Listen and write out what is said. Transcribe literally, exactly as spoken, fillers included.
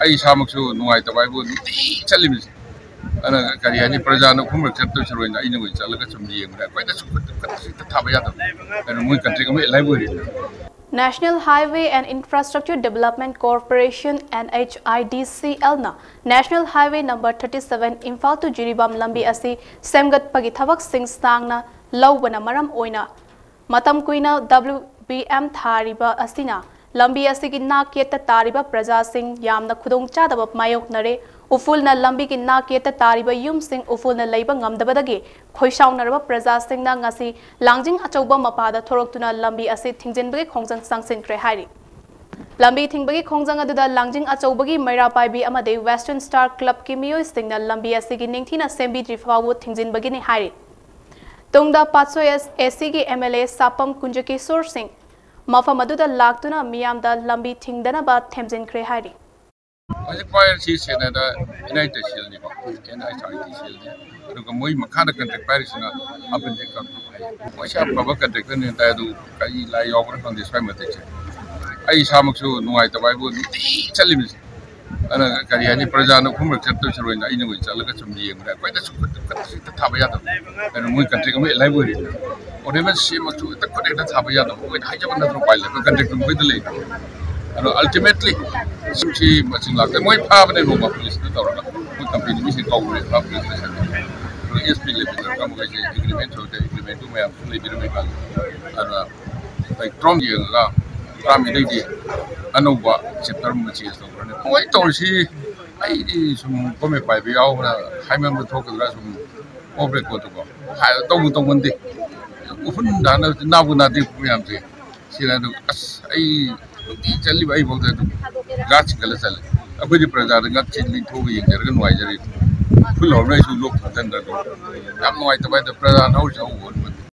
ai samaksu nuai tabai bu chalim ana kari ani praja no khumr chatto churoi na ina goi chalaga chum yeng da koi da su ta thaba ya da ana mui country ko mai library National Highway and Infrastructure Development Corporation N H I D C L na National Highway number thirty-seven Imphal to Jiribam Lambi asi semgat pagi thabak sing stangna lawbana maram oina matam kuina W B M thariba asina Lambi asigi naketa tariba praja sing yamna khudong chadaba mayok nare ufulna lambi ki naketa tariba yum sing ufulna leiba ngamdabadagi khoisaunaraba praja sing na ngasi langjing achauba mapada thoroktuna lambi asi thingjinbagi khongjang sangsinkhre hairi lambi thingbagi khongjang aduda langjing achaubagi maira paibi amade Western Star Club ki miyoi singna lambi asigi ningthina sembi drifawu thingjinbagi ni hairi tungda patsoyas AC ki M L A sapam kunjaki sur sing mafam aduda laktuna miyamda lambi thingdanaba themjinkhre hairi Aje choir si sena da United Shield ni ba N H I D Shield ni aduga moi makhana contract Paris na apen de ka mo sha baba contract ni ta du kai la yo ko kan desai mate che ai samaksu nuai tabai bu chalim ana kari ani praja no khumr chatto churoi na ina goi chalaga chum yeng da koi da su ta thaba ya da ana moi contract ko mai library ore men se maksu ta ko da thaba ya da ko hai jaban na ro pai la contract ko de le and ultimately simchi machine like moi pha ne no ma police ni tor na ko company ni se ko re pha police station ro S P le bi ka mo ga je agreement ho de agreement tu mai am le bi me ka ana like from ye ga ram ni de ano ba chapter mo chi so ne moi tor si ai di sum ko me pai bi yaw na hai me mo thok ga sum obre ko to ko ha tong tong mon de ufun da na na bu na de pu yam je si na do as ai चली भाई बोलते तो गाछ गले चले अब जो प्रजा रंगा चिल्ली ठोक ये जरग नुआई जरी फुल और नहीं सु लोग थन दो अब नुआई तो भाई तो प्रजा ना हो जाओ